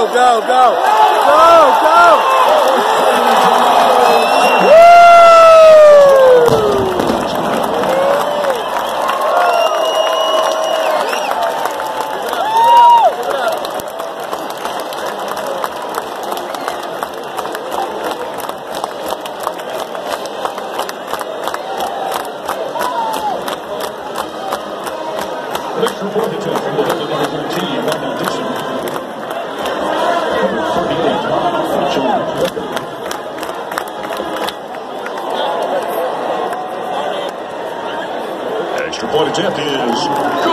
go, go. Go, go. Next report attempt from the number 13, Ronald Dixon. Number 38, John Walker. Extra point attempt is